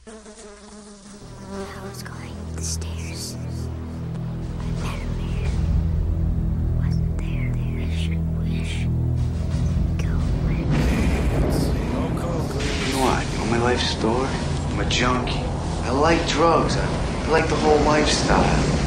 I was going up the stairs. I met a man. Wasn't there. Wish. Go where it hurts. You know what? You know my life story? I'm a junkie. I like drugs. I like the whole lifestyle.